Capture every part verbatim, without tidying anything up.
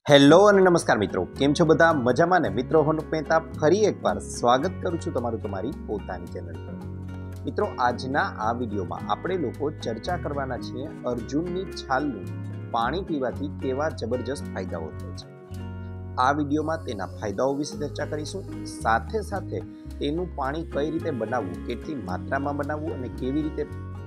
Hello અને નમસ્કાર મિત્રો, કેમ છો બધા? મજામાં ને? મિત્રો હું મહેતા ફરી એકવાર સ્વાગત કરું છું તમારું તમારી પોતાની ચેનલ પર। મિત્રો આજના આ વિડીયોમાં આપણે લોકો ચર્ચા કરવાના છીએ અર્જુનની છાલનું પાણી પીવાથી કેવા જબરજસ્ત ફાયદાઓ થાય છે। આ વિડીયોમાં તેના ફાયદાઓ વિશે ચર્ચા કરીશું, સાથે સાથે તેનું પાણી કઈ રીતે બનાવવું, કેટલી માત્રામાં બનાવવું અને કેવી રીતે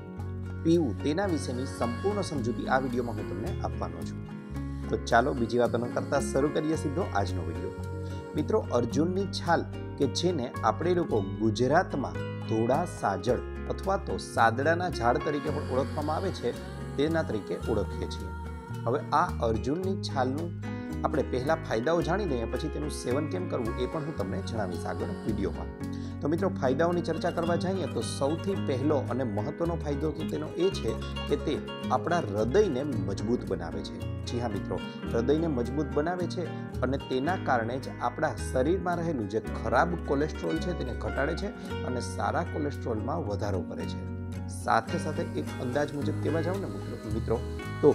પીવું તેના વિશેની સંપૂર્ણ સમજૂતી આ વિડીયોમાં હું તમને આપવાનો છું। તો ચાલો બીજી વાતો ન કરતા શરૂ કરીએ સીધો આજનો વિડીયો। મિત્રો અર્જુનની છાલ કે જેને આપણે લોકો ગુજરાતમાં ધોળા સાજળ અથવા તો સાદડાના ઝાડ તરીકે પણ ઓળખવામાં આવે છે, તેના તરીકે ઓળખીએ છીએ। હવે આ અર્જુનની છાલનું આપણે પહેલા ફાયદાઓ જાણી લઈએ, પછી તેનું સેવન કેમ કરવું એ પણ હું તમને જણાવીશ આગળ વિડીયોમાં। તો મિત્રો ફાયદાઓની ચર્ચા કરવા જઈએ તો સૌથી પહેલો અને મહત્વનો ફાયદો તો તેનો એ છે કે તે આપણા હૃદયને મજબૂત બનાવે છે। જી હા મિત્રો, હૃદયને મજબૂત બનાવે છે અને તેના કારણે જ આપણા શરીરમાં રહેલું જે ખરાબ કોલેસ્ટ્રોલ છે તેને ઘટાડે છે અને સારા કોલેસ્ટ્રોલમાં વધારો કરે છે। સાથે સાથે એક અંદાજ મુજબ કહેવા જાઉં ને મિત્રો તો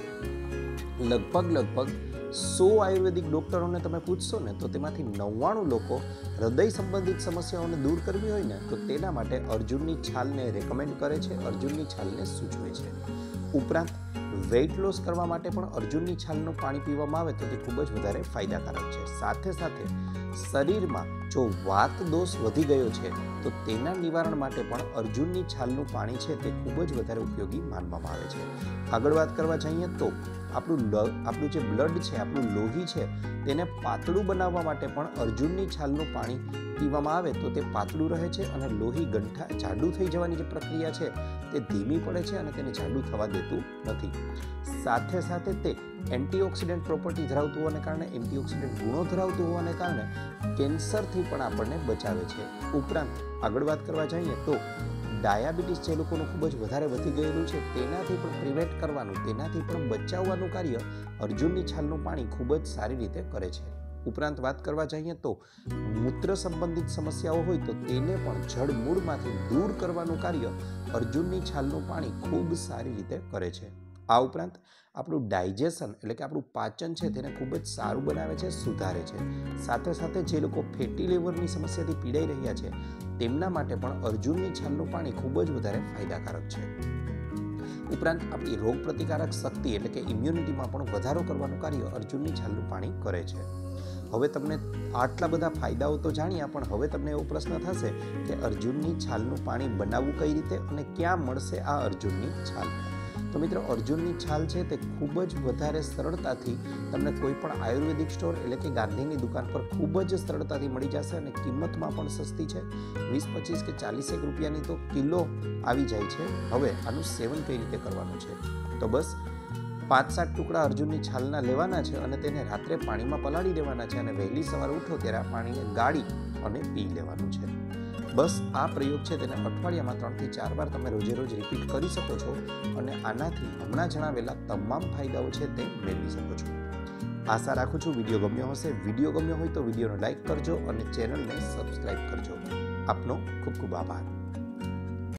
લગભગ લગભગ સો આયુર્વેદિક ડોક્ટરોને તમે પૂછશો ને તો તેમાંથી નવ્વાણું લોકો હૃદય સંબંધિત સમસ્યાઓને દૂર કરવી હોય ને તો તેના માટે અર્જુનની છાલને રેકમેન્ડ કરે છે, અર્જુનની છાલને સૂચવે છે। ઉપરાંત વેઇટ લોસ કરવા માટે પણ અર્જુનની છાલનું પાણી પીવામાં આવે તો તે ખૂબ જ વધારે ફાયદાકારક છે। સાથે સાથે શરીરમાં જો વાત દોષ વધી ગયો છે તો તેના નિવારણ માટે પણ અર્જુનની છાલનું પાણી છે તે ખૂબ જ વધારે ઉપયોગી માનવામાં આવે છે। આગળ વાત કરવા જઈએ તો આપણું આપણું જે બ્લડ છે, આપણું લોહી છે, તેને પાતળું બનાવવા માટે પણ અર્જુનની છાલનું પાણી પીવામાં આવે તો તે પાતળું રહે છે અને લોહી ગંઠા જાડું થઈ જવાની જે પ્રક્રિયા છે તે ધીમી પડે છે અને તેને જાડું થવા દેતું નથી। સાથે સાથે તે એન્ટીઓક્સિડન્ટ પ્રોપર્ટી ધરાવતું હોવાને કારણે, એન્ટીઓક્સિડન્ટ ગુણો ધરાવતું હોવાને કારણે કેન્સરથી પણ આપણને બચાવે છે। ઉપરાંત આગળ વાત કરવા જઈએ તો ડાયાબિટીસ જે લોકોનું ખૂબ જ વધારે વધી ગયેલું છે તેનાથી પણ પ્રિવેન્ટ કરવાનું, તેનાથી પણ બચાવવાનું કાર્ય અર્જુનની છાલનું પાણી ખૂબ જ સારી રીતે કરે છે। ઉપરાંત વાત કરવા જઈએ તો મૂત્ર સંબંધિત સમસ્યાઓ હોય તો તેને પણ જડ મૂળમાંથી દૂર કરવાનું કાર્ય અર્જુનની છાલનું પાણી ખૂબ સારી રીતે કરે છે। આ ઉપરાંત આપણું ડાયજેશન એટલે કે આપણું પાચન છે તેને ખૂબ જ સારું બનાવે છે, સુધારે છે। સાથે સાથે જે લોકો ફેટી લીવરની સમસ્યાથી પીડાઈ રહ્યા છે તેમના માટે પણ અર્જુનની છાલનું પાણી ખૂબ જ વધારે ફાયદાકારક છે। ઉપરાંત આપણી રોગ પ્રતિકારક શક્તિ એટલે કે ઇમ્યુનિટીમાં પણ વધારો કરવાનું કાર્ય અર્જુનની છાલનું પાણી કરે છે। હવે તમને આટલા બધા ફાયદાઓ તો જાણ્યા, પણ હવે તમને એવો પ્રશ્ન થશે કે અર્જુનની છાલનું પાણી બનાવવું કઈ રીતે અને ક્યાં મળશે આ અર્જુનની છાલ? તો મિત્રો અર્જુનની છાલ છે તે ખૂબ જ વધારે સરળતાથી તમને કોઈ પણ આયુર્વેદિક સ્ટોર એટલે કે ગાંધીની દુકાન પર ખૂબ જ સરળતાથી મળી જશે અને કિંમતમાં પણ સસ્તી છે। વીસ પચીસ કે ચાલીસ એક રૂપિયાની તો કિલો આવી જાય છે। હવે આનું સેવન કઈ રીતે કરવાનું છે? તો બસ પાંચ સાત ટુકડા અર્જુનની છાલના લેવાના છે અને તેને રાત્રે પાણીમાં પલાળી દેવાના છે અને વહેલી સવારે ઉઠો ત્યારે આ પાણીને ગાળી અને પી લેવાનું છે। બસ આ પ્રયોગ છે તેને અઠવાડિયામાં ત્રણથી ચાર વાર તમે રોજે રોજ રિપીટ કરી શકો છો અને આનાથી હમણાં જણાવેલા તમામ ફાયદાઓ છે તે મેળવી શકો છો। આશા રાખું છું વિડીયો ગમ્યો હશે। વિડીયો ગમ્યો હોય તો વિડીયોને લાઇક કરજો અને ચેનલને સબસ્ક્રાઇબ કરજો। આપનો ખૂબ ખૂબ આભાર।